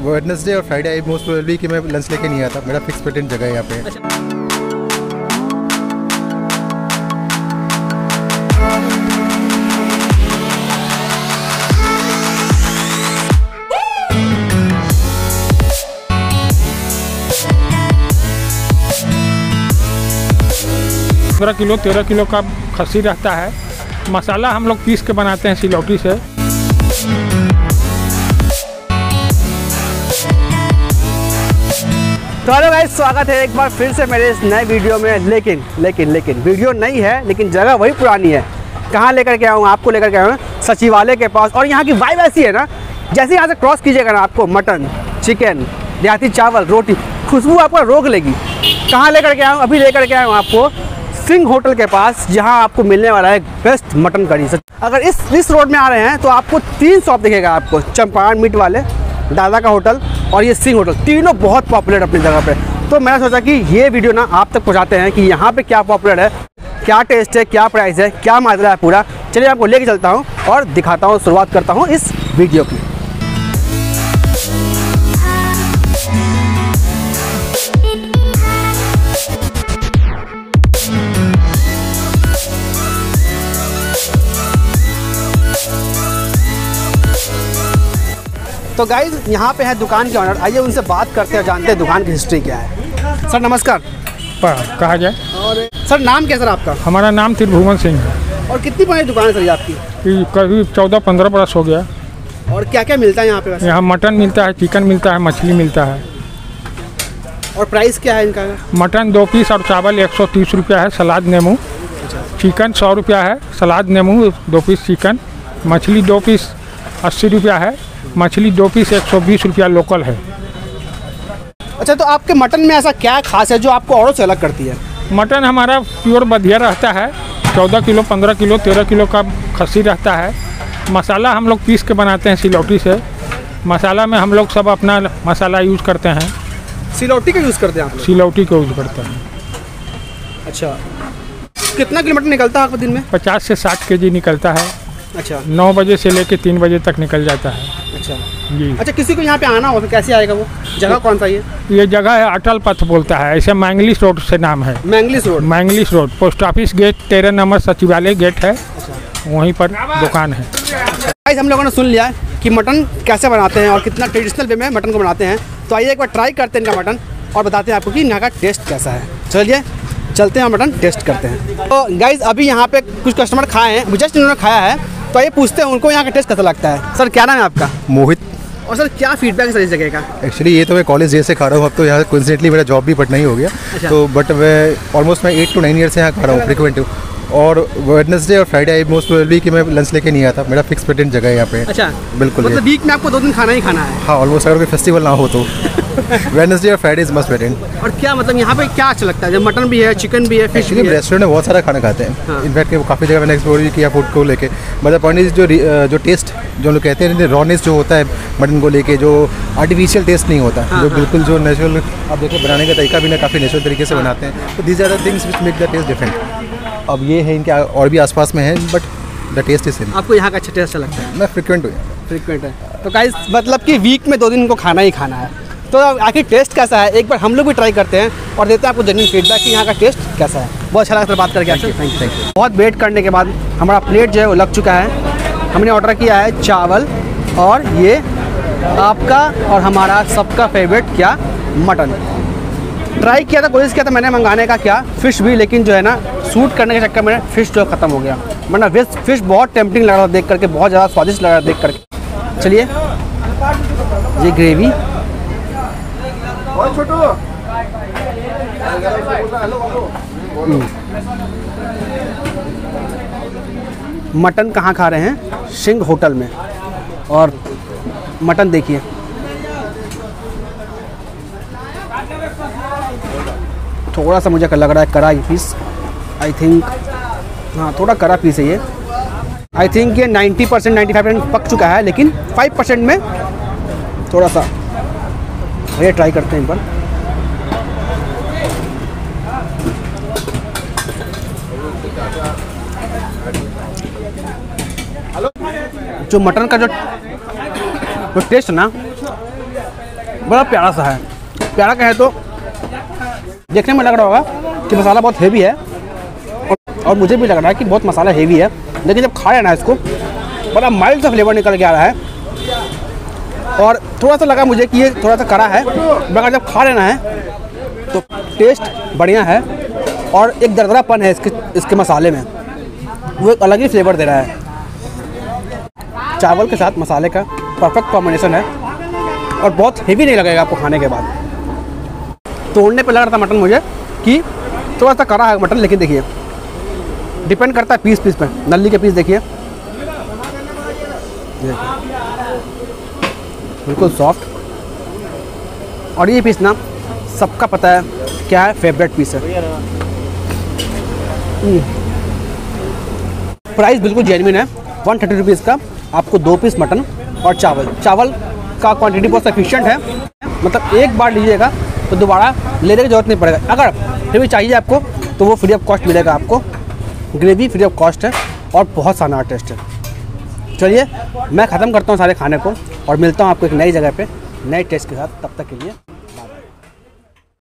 Wednesday और Friday I most probably कि मैं लंच लेके नहीं आता। मेरा फिक्स पेटेंट जगह है यहाँ पे। पंद्रह किलो 13 किलो का खस्सी रहता है। मसाला हम लोग पीस के बनाते हैं सिलौटी से। तो हेलो गाइस, स्वागत है एक बार फिर से मेरे इस नए वीडियो में। लेकिन वीडियो नई है लेकिन जगह वही पुरानी है। कहाँ लेकर के आया हूँ? आपको लेकर के आया हूँ सचिवालय के पास। और यहाँ की वाइब ऐसी है ना, जैसे यहाँ से क्रॉस कीजिएगा ना, आपको मटन, चिकन, देहाती चावल, रोटी, खुशबू आपको रोक लेगी। कहाँ लेकर के आया हूँ? अभी लेकर के आया हूँ आपको सिंह होटल के पास, जहां आपको मिलने वाला है बेस्ट मटन करी। अगर इस रोड में आ रहे हैं तो आपको 3 शॉप दिखेगा आपको, चंपारण मीट वाले, दादा का होटल और ये सिंह होटल। तीनों बहुत पॉपुलर अपनी जगह पे। तो मैंने सोचा कि ये वीडियो ना आप तक पहुंचाते हैं कि यहाँ पे क्या पॉपुलर है, क्या टेस्ट है, क्या प्राइस है, क्या माजरा है पूरा। चलिए आपको लेके चलता हूँ और दिखाता हूँ, शुरुआत करता हूँ इस वीडियो की। तो गाइज यहाँ पे है दुकान के ऑनर, आइए उनसे बात करते हैं, जानते हैं दुकान की हिस्ट्री क्या है। सर नमस्कार। कहा जाए। और सर नाम क्या सर आपका? हमारा नाम त्रिभुवन सिंह है। और कितनी पुरानी दुकान है सर ये आपकी? करीब 14-15 बरस हो गया। और क्या क्या मिलता है यहाँ पे? यहाँ मटन मिलता है, चिकन मिलता है, मछली मिलता है। और प्राइस क्या है इनका? मटन 2 पीस और चावल 130 रुपया है, सलाद नींबू। चिकन 100 रुपया है, सलाद नींबू 2 पीस चिकन। मछली 2 पीस 80 रुपया है, मछली 2 पीस 120 रुपया लोकल है। अच्छा, तो आपके मटन में ऐसा क्या खास है जो आपको औरों से अलग करती है? मटन हमारा प्योर बधिया रहता है। 14 किलो 15 किलो 13 किलो का खस्सी रहता है। मसाला हम लोग पीस के बनाते हैं सिलौटी से। मसाला में हम लोग सब अपना मसाला यूज़ करते हैं। सिलौटी का यूज़ करते हैं आप? सिलौटी का यूज़ करते हैं। अच्छा, कितना किलो मटन निकलता है आपको दिन में? 50 से 60 केजी निकलता है। अच्छा, 9 बजे से लेकर 3 बजे तक निकल जाता है। अच्छा जी। अच्छा, किसी को यहाँ पे आना हो तो कैसे आएगा? वो जगह कौन सा है? ये जगह है अटल पथ बोलता है, ऐसे मैंगलिस रोड से नाम है। Manglis road post office gate 13 number सचिवालय गेट है। अच्छा। वहीं पर दुकान है। गाइस हम लोगों ने सुन लिया है कि मटन कैसे बनाते हैं और कितना ट्रेडिशनल वे में मटन को बनाते हैं। तो आइए एक बार ट्राई करते हैं इनका मटन और बताते हैं आपको कि यहाँ का टेस्ट कैसा है। चलिए चलते हैं, मटन टेस्ट करते हैं। तो गाइस अभी यहाँ पे कुछ कस्टमर खाए हैं, जस्ट इन्होंने खाया है, तो ये पूछते हैं उनको यहाँ का टेस्ट कैसा लगता है। सर क्या नाम है आपका? मोहित। और सर क्या फीडबैक है सर इस जगह का? एक्चुअली ये तो मैं कॉलेज डे से खा रहा हूँ। अब तो यहाँ कोइंसिडेंटली मेरा जॉब भी पटना ही हो गया। अच्छा। तो बट मैं ऑलमोस्ट 8 to 9 ईयर से यहाँ खा रहा हूँ फ्रिक्वेंट। और वेडनेसडे और फ्राइडे आई मोस्ट प्रोबेबली कि मैं लंच लेके नहीं आता। मेरा फिक्स पेटेंट जगह है यहाँ पे। अच्छा, बिल्कुल। मतलब वीक में आपको 2 दिन खाना ही खाना है? हाँ, ऑलमोस्ट। अगर कोई फेस्टिवल ना हो तो वेडनेसडे और फ्राइडे इज मस्ट पेटेंट। और क्या मतलब यहाँ पे क्या अच्छा लगता है? जब मटन भी है, चिकन भी है, फिश भी है। रेस्टोरेंट में बहुत सारा खाना खाते हैं। हाँ। इनफैक्ट काफ़ी जगह मैंने एक्सप्लोर भी किया फूड को लेके। मतलब पॉइंट इज जो टेस्ट जो लोग कहते हैं रॉनेस जो होता है मटन को लेके, जो आर्टिफिशियल टेस्ट नहीं होता। हाँ, जो बिल्कुल जो नेचुरल, आप देखिए बनाने का तरीका भी ना काफ़ी नेचुरल तरीके से बनाते हैं। तो these are the things which make the taste different. अब ये है इनके और भी आसपास में है, but the taste is same. आपको यहाँ का अच्छा टेस्ट लगता है? मैं फ्रिक्वेंट है। तो गाइस मतलब कि वीक में 2 दिन इनको खाना ही खाना है। तो आखिर टेस्ट कैसा है एक बार हम लोग भी ट्राई करते हैं और देते हैं आपको जेन्युइन फीडबैक कि यहाँ का टेस्ट कैसा है। बहुत अच्छा लगा बात करके आपसे। Thank you. बहुत वेट करने के बाद हमारा प्लेट जो है वो लग चुका है। हमने ऑर्डर किया है चावल और ये आपका और हमारा सबका फेवरेट क्या, मटन। ट्राई किया था, कोशिश किया था मैंने मंगाने का क्या, फ़िश भी, लेकिन जो है ना सूट करने के चक्कर में फ़िश जो ख़त्म हो गया। वरना फ़िश बहुत टेम्पटिंग लग रहा था देख करके, बहुत ज़्यादा स्वादिष्ट लग रहा था देख करके। चलिए ये ग्रेवी मटन कहाँ खा रहे हैं? सिंह होटल में। और मटन देखिए, थोड़ा सा मुझे लग रहा है कड़ा पीस। आई थिंक हाँ थोड़ा कड़ा पीस है ये। आई थिंक ये 90% 95% पक चुका है, लेकिन 5% में थोड़ा सा। ये ट्राई करते हैं एक बार। जो मटन का जो टेस्ट ना बड़ा प्यारा सा है। प्यारा कहे तो देखने में लग रहा होगा कि मसाला बहुत हेवी है, और मुझे भी लग रहा है कि बहुत मसाला हेवी है, लेकिन जब खा रहे हैं ना इसको बड़ा माइल्ड सा फ्लेवर निकल के आ रहा है। और थोड़ा सा लगा मुझे कि ये थोड़ा सा कड़ा है, मगर जब खा लेना है तो टेस्ट बढ़िया है, और एक दरदरापन है इसके मसाले में, वो एक अलग ही फ्लेवर दे रहा है। चावल के साथ मसाले का परफेक्ट कॉम्बिनेशन है, और बहुत हेवी नहीं लगेगा आपको खाने के बाद। तोड़ने पे लग रहा था मटन मुझे कि थोड़ा सा कड़ा है मटन, लेकिन देखिए डिपेंड करता है पीस पे। नल्ली के पीस देखिए बिल्कुल सॉफ्ट, और ये पीस ना सबका पता है क्या है, फेवरेट पीस है। प्राइस बिल्कुल जेन्युइन है, 130 रुपीज़ का आपको 2 पीस मटन और चावल का क्वांटिटी बहुत सफिशिएंट है, मतलब एक बार लीजिएगा तो दोबारा लेने की जरूरत नहीं पड़ेगा। अगर फिर भी चाहिए आपको तो वो फ्री ऑफ कॉस्ट मिलेगा आपको, ग्रेवी फ्री ऑफ कॉस्ट है और बहुत शानदार टेस्ट है। चलिए मैं ख़त्म करता हूँ सारे खाने को और मिलता हूँ आपको एक नई जगह पे नए टेस्ट के साथ। तब तक के लिए